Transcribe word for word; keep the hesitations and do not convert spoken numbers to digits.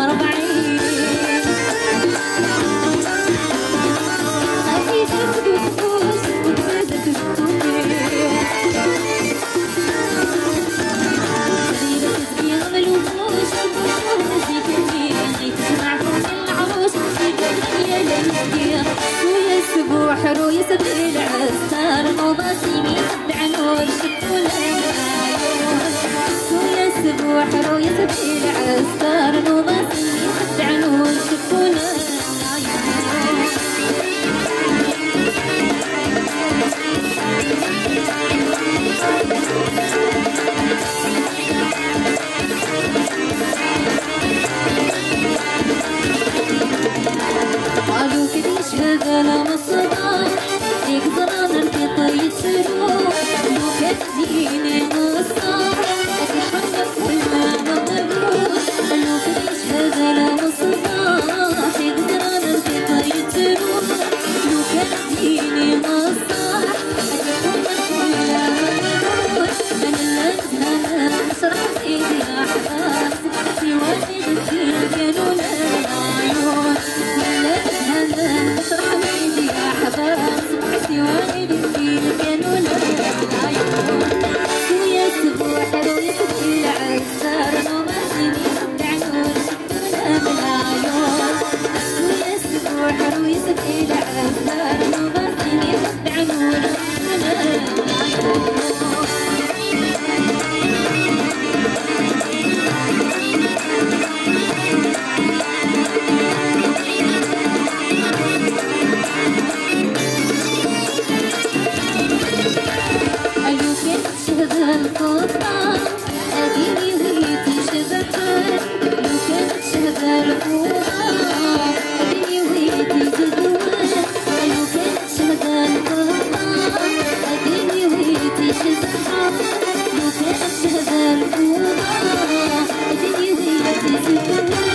حرو يسبي العسكر مباسمي بعنور شكونا ويا سبو حرو يسبي العسكر مباسمي بعنور شكونا قالوا كديش هذا لما الصباح ليك ظلام القطي تروح لو كديني نصاح أتحمل كل ما مغروح قالوا كديش هذا لما الصباح ليك ظلام القطي تروح لو كديني نصاح أتحمل كل ما مغروح أنا اللي أتهنى أشرح إيدي أحباب في واحد الدين كانوا لنا عيون أشرح بيدي يا حباب سبحتي وايد الدين كانوا لنا عيون ويا سبوع حلو يسبي العسار وماسيني بعنور شكونا بالعيون ويا سبوع حلو يسبي العسار وماسيني بعنور شكونا بالعيون القطة أديني ويتي شبكة لو كانت شهدة القطة أديني ويتي زدوان لو كانت شهدة القطة أديني ويتي شبكة لو كانت شهدة القطة أديني ويتي زدوان